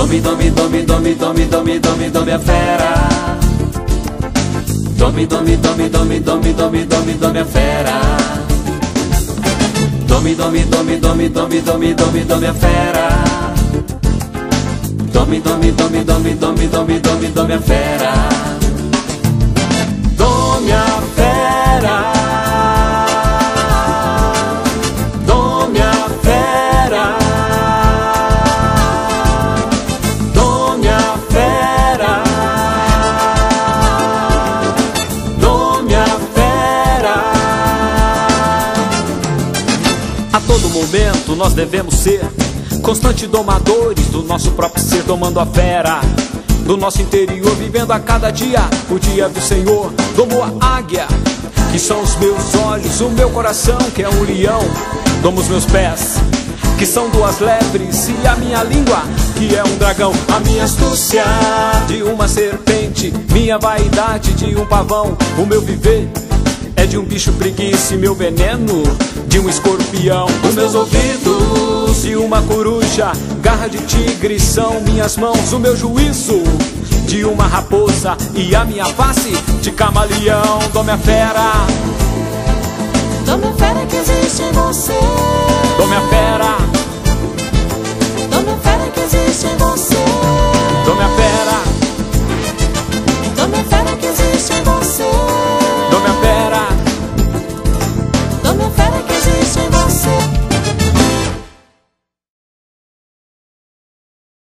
Dome, dome, dome, dome, dome, dome, dome, dome a fera. Dome, dome, dome, dome, dome, dome, dome, dome a fera. Dome, dome, dome, dome, dome, dome, dome, dome a fera. Dome, dome, dome, dome, dome, dome, dome, dome a fera. Dome a fera. Dome a fera. Dome a fera. Dome a fera. A todo momento nós devemos ser constantes domadores do nosso próprio ser, domando a fera do nosso interior, vivendo a cada dia o dia do Senhor. Domo a águia, que são os meus olhos, o meu coração, que é um leão. Domo os meus pés, que são duas lebres, e a minha língua, que é um dragão. A minha astúcia de uma serpente, minha vaidade de um pavão. O meu viver é de um bicho preguiça, e meu veneno de um escorpião. Os meus ouvidos de uma coruja, garra de tigre são minhas mãos. O meu juízo de uma raposa, e a minha face de camaleão. Dome a fera. Dome a fera que existe